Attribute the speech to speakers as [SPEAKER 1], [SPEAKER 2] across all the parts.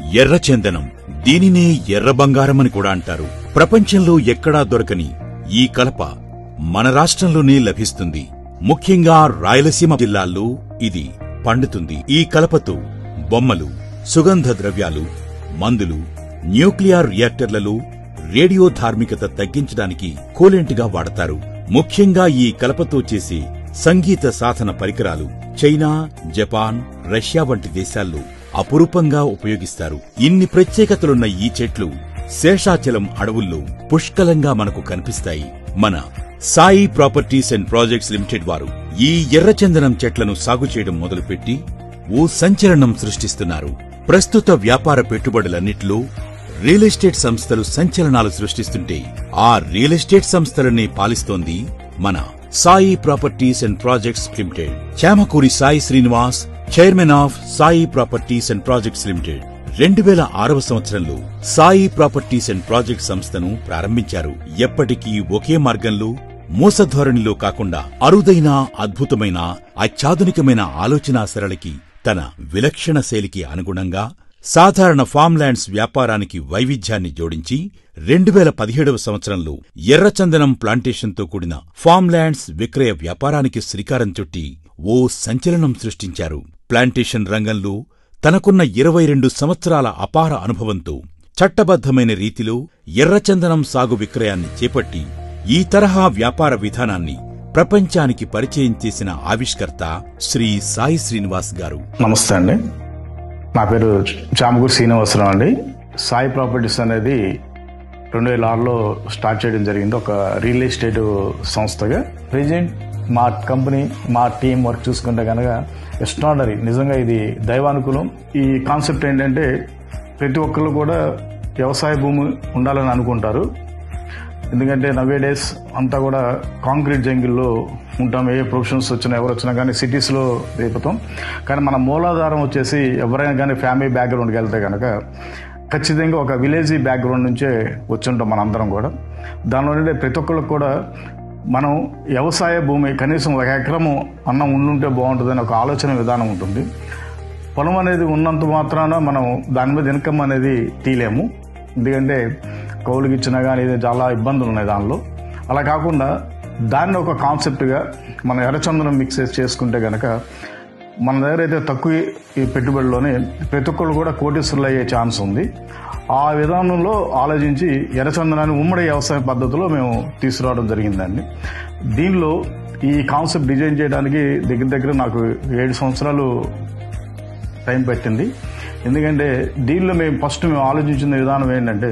[SPEAKER 1] ఎర్రచందనం, దీనినే ఎర్ర బంగారమని కూడా అంటారు. ప్రపంచంలో ఎక్కడా దొరకని ఈ కలప మన రాష్ట్రంలోనే లభిస్తుంది. ముఖ్యంగా రాయలసీమ జిల్లాల్లో ఇది పండుతుంది. ఈ కలపతో బొమ్మలు, సుగంధ ద్రవ్యాలు, మందులు, న్యూక్లియర్ రియాక్టర్లలో రేడియో ధార్మికత తగ్గించడానికి కూలెంట్గా వాడతారు. ముఖ్యంగా ఈ కలపతో చేసే సంగీత సాధన పరికరాలు చైనా, జపాన్, రష్యా వంటి దేశాల్లో అపురూపంగా ఉపయోగిస్తారు. ఇన్ని ప్రత్యేకతలున్న ఈ చెట్లు శేషాచలం అడవుల్లో పుష్కలంగా మనకు కనిపిస్తాయి. మన Sai properties and projects limited వారు ఈ ఎర్రచందనం చెట్లను సాగు చేయడం మొదలుపెట్టి ఓ సంచలనం సృష్టిస్తున్నారు. ప్రస్తుత వ్యాపార పెట్టుబడులన్నిటిలో రియల్ ఎస్టేట్ సంస్థలు సంచలనాలు సృష్టిస్తుంటే ఆ రియల్ ఎస్టేట్ సంస్థలనే పాలిస్తోంది మన Sai properties and projects limited. Chamakuri Sai Srinivas, chairman of Sai properties and projects limited 2006వ సంవత్సరంలో సాయి ప్రాపర్టీస్ అండ్ ప్రాజెక్ట్స్ సంస్థను ప్రారంభించారు. ఎప్పటికీ ఒకే మార్గంలో, మోసధోరణిలో కాకుండా అరుదైన, అద్భుతమైన, అత్యాధునికమైన ఆలోచనా సరళికి, తన విలక్షణ శైలికి అనుగుణంగా సాధారణ ఫామ్ ల్యాండ్స్ వ్యాపారానికి వైవిధ్యాన్ని జోడించి 2017వ సంవత్సరంలో ఎర్రచందనం ప్లాంటేషన్తో కూడిన ఫామ్ ల్యాండ్స్ విక్రయ వ్యాపారానికి శ్రీకారం చుట్టి ఓ సంచలనం సృష్టించారు. ప్లాంటేషన్ రంగంలో తనకున్న 22 సంవత్సరాల అపార అనుభవంతో చట్టబద్ధమైన రీతిలో ఎర్రచందనం సాగు విక్రయాన్ని చేపట్టి ఈ తరహా వ్యాపార విధానాన్ని ప్రపంచానికి పరిచయం చేసిన ఆవిష్కర్త శ్రీ సాయి శ్రీనివాస్ గారు.
[SPEAKER 2] నమస్తే అండి, నా పేరు చామకూరి శ్రీనివాసరావు అండి. సాయి ప్రాపర్టీస్ అనేది 2006లో స్టార్ట్ చేయడం జరిగింది, ఒక రియల్ ఎస్టేట్ సంస్థగా. ప్రెజెంట్ మా కంపెనీ, మా టీం వర్క్ చూసుకుంటే కనుక ఎక్స్ట్రాడనరీ, నిజంగా ఇది దైవానుకూలం. ఈ కాన్సెప్ట్ ఏంటంటే ప్రతి ఒక్కళ్ళు కూడా వ్యవసాయ భూమి ఉండాలని అనుకుంటారు. ఎందుకంటే నవే డేస్ అంతా కూడా కాంక్రీట్ జంగిల్లో ఉంటాం. ఏ ప్రొఫెషన్స్ వచ్చినా, ఎవరు వచ్చినా కానీ సిటీస్లో రేపుతాం. కానీ మన మూలాధారం వచ్చేసి ఎవరైనా కానీ ఫ్యామిలీ బ్యాక్గ్రౌండ్కి వెళ్తే కనుక ఖచ్చితంగా ఒక విలేజీ బ్యాక్గ్రౌండ్ నుంచే వచ్చి ఉంటాం మన అందరం కూడా. దానిలో ప్రతి ఒక్కళ్ళకి కూడా మనం వ్యవసాయ భూమి కనీసం 1 ఎకరము అన్నం ఉండుంటే బాగుంటుందని ఒక ఆలోచన విధానం ఉంటుంది. పొలం అనేది ఉన్నంత మాత్రాన మనం దాని మీద ఇన్కమ్ అనేది తీయలేము. ఎందుకంటే కౌలుకి ఇచ్చినా కానీ చాలా ఇబ్బందులు ఉన్నాయి దానిలో. అలా కాకుండా దాన్ని ఒక కాన్సెప్ట్గా మనం ఎర్రచందనం మిక్స్ చేసుకుంటే కనుక మన దగ్గర అయితే తక్కువ ఈ పెట్టుబడిలోనే ప్రతి ఒక్కళ్ళు కూడా కోటీశ్వరులు అయ్యే ఛాన్స్ ఉంది. ఆ విధానంలో ఆలోచించి ఎర్రచందనాన్ని ఉమ్మడి వ్యవసాయ పద్ధతిలో మేము తీసుకురావడం జరిగిందండి. దీనిలో ఈ కాన్సెప్ట్ డిజైన్ చేయడానికి దగ్గర దగ్గర నాకు 7 సంవత్సరాలు టైం పట్టింది. ఎందుకంటే దీనిలో మేము ఆలోచించిన విధానం ఏంటంటే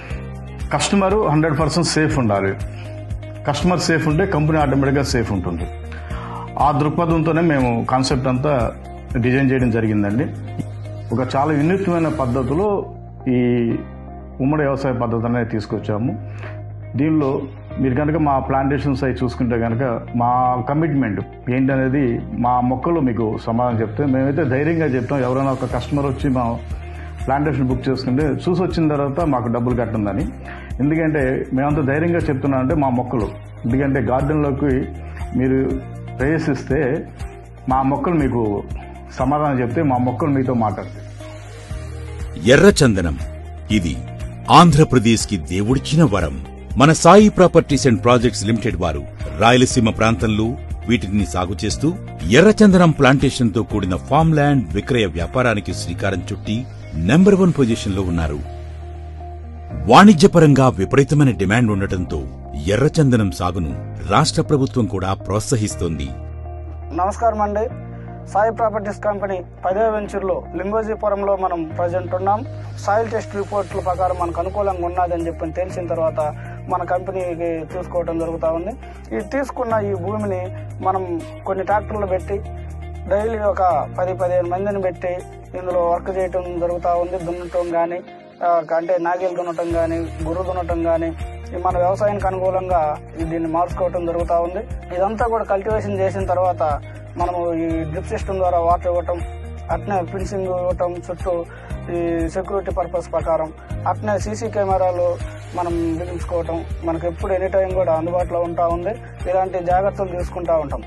[SPEAKER 2] కస్టమరు 100% సేఫ్ ఉండాలి. కస్టమర్ సేఫ్ ఉంటే కంపెనీ ఆటోమేటిక్గా సేఫ్ ఉంటుంది. ఆ దృక్పథంతోనే మేము కాన్సెప్ట్ అంతా డిజైన్ చేయడం జరిగిందండి. ఒక చాలా వినూత్నమైన పద్ధతిలో ఈ ఉమ్మడి వ్యవసాయ పద్ధతి అనేది తీసుకొచ్చాము. దీనిలో మీరు కనుక మా ప్లాంటేషన్స్ అవి చూసుకుంటే కనుక మా కమిట్మెంట్ ఏంటనేది మా మొక్కలు మీకు సమాధానం చెప్తే, మేమైతే ధైర్యంగా చెప్తాం. ఎవరైనా ఒక కస్టమర్ వచ్చి మా ప్లాంటేషన్ బుక్ చేసుకుంటే చూసి వచ్చిన తర్వాత మాకు డబ్బులు కట్టిందని. ఎందుకంటే మేమంతా ధైర్యంగా చెప్తున్నాం అంటే మా మొక్కలు, ఎందుకంటే గార్డెన్లోకి మీరు ప్రవేశిస్తే మా మొక్కలు మీకు సమాధానం చెప్తే మా మొక్కలు మీతో మాట్లాడతాయి.
[SPEAKER 1] ఎర్రచందనం ఇది ఆంధ్రప్రదేశ్కి దేవుడిచ్చిన వరం. మన Sai properties and projects limited వారు రాయలసీమ ప్రాంతంలో వీటిని సాగు చేస్తూ ఎర్రచందనం ప్లాంటేషన్తో కూడిన ఫామ్ ల్యాండ్ విక్రయ వ్యాపారానికి శ్రీకారం చుట్టి నెంబర్ 1 పొజిషన్లో ఉన్నారు. వాణిజ్యపరంగా విపరీతమైన డిమాండ్ ఉండటంతో ఎర్రచందనం సాగును రాష్ట్ర ప్రభుత్వం కూడా ప్రోత్సహిస్తోంది.
[SPEAKER 3] నమస్కారం అండి. సాయి ప్రాపర్టీస్ కంపెనీ 10వ వెంచర్లో లింగోజీపురంలో మనం ప్రజెంట్ ఉన్నాం. సాయిల్ టెస్ట్ రిపోర్ట్ల ప్రకారం మనకు అనుకూలంగా ఉన్నదని చెప్పి తెలిసిన తర్వాత మన కంపెనీకి తీసుకోవడం జరుగుతూ ఉంది. ఈ తీసుకున్న ఈ భూమిని మనం కొన్ని ట్రాక్టర్లు పెట్టి డైలీ ఒక 10-15 మందిని పెట్టి ఇందులో వర్క్ చేయటం జరుగుతూ ఉంది. దున్నటం కానీ, అంటే నాగేలు దున్నటం కానీ, గుర్రు దున్నటం కానీ మన వ్యవసాయానికి అనుకూలంగా దీన్ని మార్చుకోవటం జరుగుతూ ఉంది. ఇదంతా కూడా కల్టివేషన్ చేసిన తర్వాత మనము ఈ డ్రిప్ సిస్టమ్ ద్వారా వాటర్ ఇవ్వటం, అట్నే ఫిన్సింగ్ ఇవ్వటం, చుట్టూ ఈ సెక్యూరిటీ పర్పస్ ప్రకారం అట్నే సీసీ కెమెరాలు మనం బిగించుకోవటం మనకు ఎప్పుడు ఎనీ టైం కూడా అందుబాటులో ఉంటా ఉంది. ఇలాంటి జాగ్రత్తలు తీసుకుంటా ఉంటాం.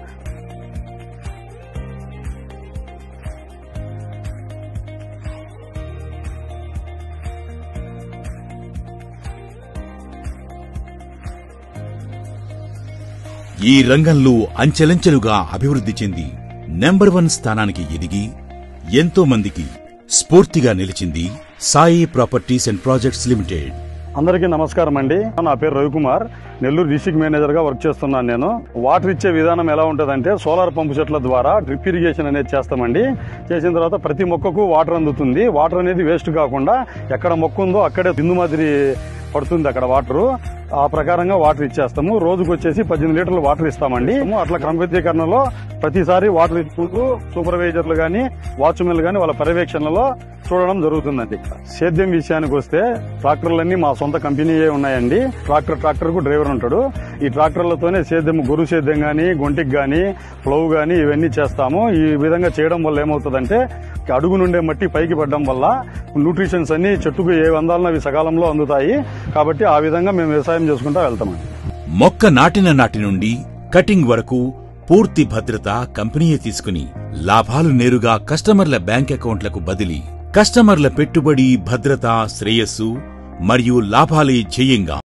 [SPEAKER 1] ఈ రంగంలో అంచెలంచెలుగా అభివృద్ధి చెంది నెంబర్ 1 స్థానానికి ఎదిగి ఎంతో మందికి స్ఫూర్తిగా నిలిచింది Sai properties and projects limited.
[SPEAKER 4] అందరికీ నమస్కారం అండి. నా పేరు రవికుమార్, నెల్లూరు డిస్ట్రిక్ట్ మేనేజర్గా వర్క్ చేస్తున్నాను. నేను వాటర్ ఇచ్చే విధానం ఎలా ఉంటుందంటే సోలార్ పంపు సెట్ల ద్వారా డ్రిప్ ఇరిగేషన్ అనేది చేస్తామండి. చేసిన తర్వాత ప్రతి మొక్కకు వాటర్ అందుతుంది. వాటర్ అనేది వేస్ట్ కాకుండా ఎక్కడ మొక్క ఉందో అక్కడే బిందు మాదిరి పడుతుంది అక్కడ వాటరు. ఆ ప్రకారంగా వాటర్ ఇచ్చేస్తాము. రోజుకు వచ్చేసి 18 లీటర్లు వాటర్ ఇస్తామండి. అట్లా క్రమబద్ధీకరణలో ప్రతిసారి వాటర్ ఇచ్చుకుంటూ సూపర్వైజర్లు గాని వాచ్మెన్లు గాని వాళ్ళ పర్యవేక్షణలో చూడడం జరుగుతుందండి. సేద్యం విషయానికి వస్తే ట్రాక్టర్లన్నీ మా సొంత కంపెనీయే ఉన్నాయండి. ట్రాక్టర్ కు డ్రైవర్ ఉంటాడు. ఈ ట్రాక్టర్లతోనే సేద్యం, గొర్రు సేద్యం గాని, గొంటికి గాని, ప్లవ్ గాని ఇవన్నీ చేస్తాము. ఈ విధంగా చేయడం వల్ల ఏమవుతుందంటే అడుగు నుండే మట్టి పైకి పడడం వల్ల న్యూట్రిషన్స్ అన్ని చెట్టుకు ఏ అందాలను అవి సకాలంలో అందుతాయి. కాబట్టి ఆ విధంగా మేము వ్యవసాయం చేసుకుంటూ వెళ్తామండి.
[SPEAKER 1] మొక్క నాటిన నాటి నుండి కటింగ్ వరకు పూర్తి భద్రత కంపెనీయే తీసుకుని లాభాలు నేరుగా కస్టమర్ల బ్యాంక్ అకౌంట్లకు బదిలీ. కస్టమర్ల పెట్టుబడి, భద్రత, శ్రేయస్సు మరియు లాభాలే ధ్యేయంగా